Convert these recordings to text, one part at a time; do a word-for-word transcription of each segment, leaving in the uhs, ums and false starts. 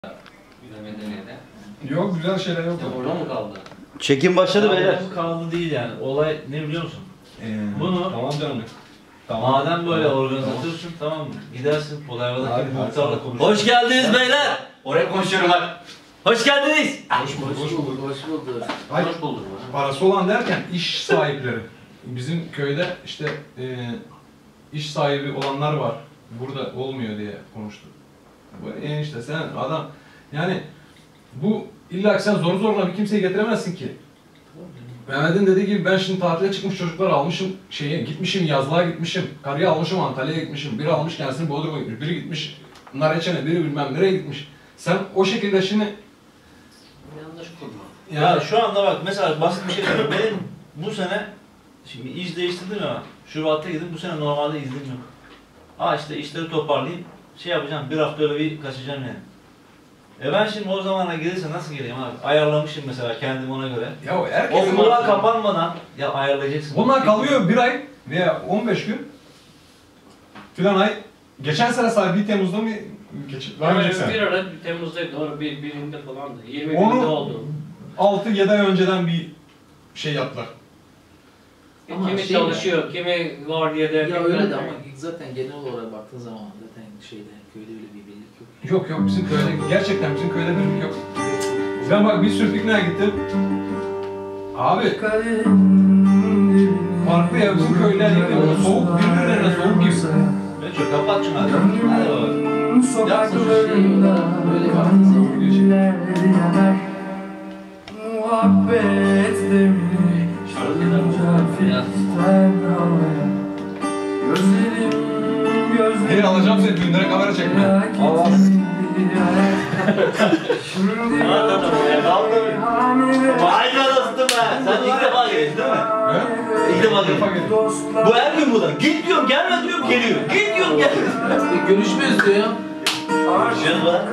Yok, güzel şeyler yok. Ya orada mı kaldı? Çekim başladı beyler. Kaldı değil yani. Olay ne biliyor musun? Ee, Bunu tamam canım. Tamam. madem böyle Tamam. organizatörsun, tamam mı? Gidersin Polayva'daki Hadi, muhtarla hadi. konuş. Hoş geldiniz beyler. Oraya konuşuyorum bak. Hoş geldiniz. Hoş bulduk, hoş bulduk. Hayır. Hoş bulduk. Parası olan derken iş sahipleri. Bizim köyde işte e, iş sahibi olanlar var. Burada olmuyor diye konuştuk. Bu enişte sen adam yani bu illa ki sen zor zorla bir kimseyi getiremezsin ki. Mehmet'in dediği gibi ben şimdi tatile çıkmış çocuklar almışım şeye gitmişim yazlığa gitmişim. Karıyı almışım Antalya'ya gitmişim. Biri almış kendisini Bodrum'a gitmiş. Biri gitmiş Nareçen'e, biri bilmem nereye gitmiş. Sen o şekilde şimdi Yanlış kurma. Ya şu anda bak mesela basit bir şey söyleyeyim. Benim bu sene şimdi iş değiştirdim ya. Şubat'ta gittim. Bu sene normalde iznim yok. Aa işte işleri toparlayayım. Şey yapacağım. Bir hafta öyle bir kaçacağım yani. E ben şimdi o zamana gelirse nasıl geleyim abi? Ayarlamışım mesela kendim ona göre. ya herkes Okullar kapanmadan ya ayarlayacaksın. bunlar kalıyor bir ay veya on beş gün filan ay. Geçen sene sadece bir Temmuz'da mı geçti? Daha önceki sene. Bir ara Temmuz'daydı, doğru bir birinde falandı. yirmi Onu- günde oldu. altı yedi ay önceden bir şey yaptılar. Ama kimi şey çalışıyor, kimi vardiyada. Ya bilmem öyle de ne. ama zaten genel olarak baktığın zaman zaten şeyde köyde öyle bir birlik yok. Yok yok bizim köyde gerçekten bizim köyde birlik yok. Ben bak bir sürü pikniğe gittim. Abi farklı ya bizim köyler gibi soğuk birbirlerine soğuk gibi. Ben çok kapat şunu hadi. Hadi baba. Yapsın şu şey böyle baktığın zaman. Muhabbet demiri şarkılar gözlerim gözlerim Hayır alacağım seni düğünlere kamera çekme. Allah. Şimdi Vay anasını be. Sen ilk defa geliyorsun değil mi? He? İlk defa Bir defa geliyorsun. geldim. Bu her gün burada. Git diyorum gelme diyorum geliyor. Git diyorum gelme. E, görüşmüyoruz diyor ya. Görüşürüz be.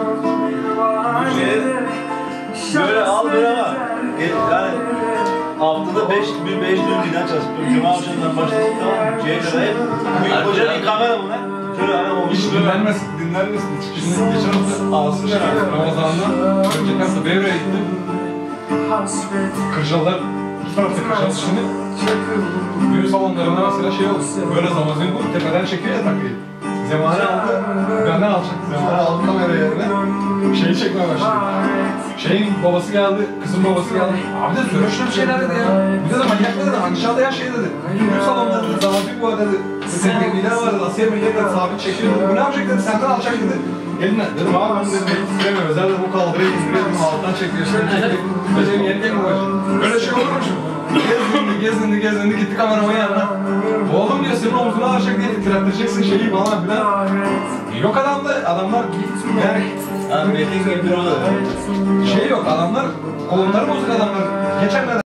Böyle al böyle ama. Gel, yani haftada beş bir beş gün dinlen çalışıyorum. Cuma akşamından başlasın tamam mı? C'ye kadar hep. Büyük koca bir kamera bu ne? Şöyle hani olmuş Hiç şey böyle. dinlenmesin, dinlenmesin. Şimdi geçen hafta ağzından Ramazan'dan önceki hafta Bevre'ye gittim. Kırcalılar, iki tarafta Kırcalı şimdi. Düğün salonlarında mesela şey oldu. Böyle zamazın bu tepeden çekiyor ya takıyı. Zemane aldı, benden alacak. Zemane aldı kamera yerine. Şeyi çekmeye başladı. Şeyin babası geldi, kızın babası geldi. Abi de sürüşlü bir şeyler dedi ya. Bir de de manyak dedi, aşağıda ya şey dedi. Düğün salonları dedi, zamazın bu dedi. Sevgililer var dedi, Asiye millet dedi, sabit çekiyor dedi. Bu ne yapacak dedi, senden alacak dedi. Eline dedim abi onu dedim, ben istiremiyorum. Özel de bu kaldırayım, indireyim, alttan çekiyor, şimdi çekiyor. Benim yeni tek mi var? Böyle şey olur mu şimdi? Gezindi, gezindi, gezindi, gitti kameramanın yanına. Oğlum diyor, senin omzunu alacak diye titrettireceksin şeyi falan filan. Yok adamda, adamlar yani Ha Metin gibi bir oda. şey yok, adamlar kolonları bozuk adamlar. Geçenlerde